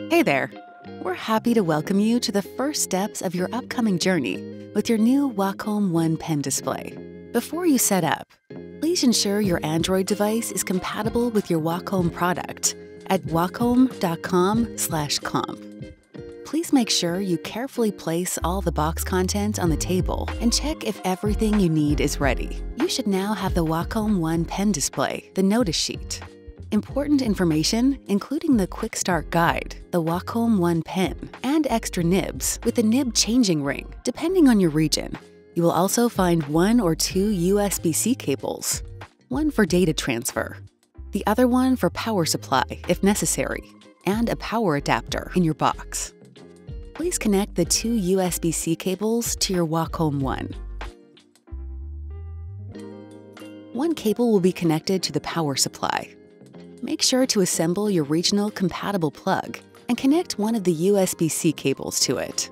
Hey there! We're happy to welcome you to the first steps of your upcoming journey with your new Wacom One pen display. Before you set up, please ensure your Android device is compatible with your Wacom product at wacom.com/comp. Please make sure you carefully place all the box contents on the table and check if everything you need is ready. You should now have the Wacom One pen display, the notice sheet, important information including the Quick Start Guide, the Wacom One pen, and extra nibs with the nib changing ring, depending on your region. You will also find 1 or 2 USB-C cables, one for data transfer, the other one for power supply if necessary, and a power adapter in your box. Please connect the 2 USB-C cables to your Wacom One. One cable will be connected to the power supply. Make sure to assemble your regional compatible plug and connect one of the USB-C cables to it.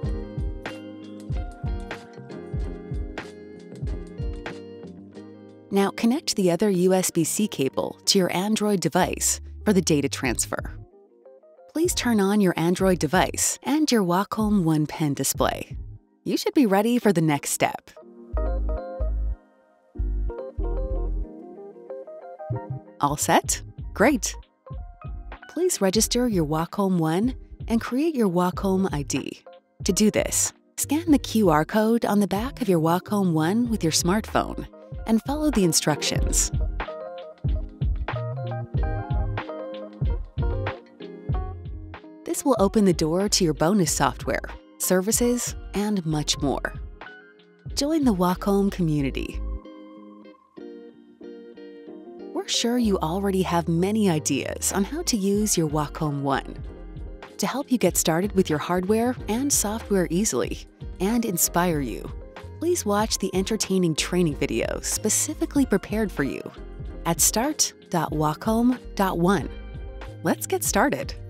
Now connect the other USB-C cable to your Android device for the data transfer. Please turn on your Android device and your Wacom One pen display. You should be ready for the next step. All set? Great! Please register your Wacom One and create your Wacom ID. To do this, scan the QR code on the back of your Wacom One with your smartphone and follow the instructions. This will open the door to your bonus software, services, and much more. Join the Wacom community. We're sure you already have many ideas on how to use your Wacom One. To help you get started with your hardware and software easily and inspire you, please watch the entertaining training videos specifically prepared for you at start.wacom.one. Let's get started.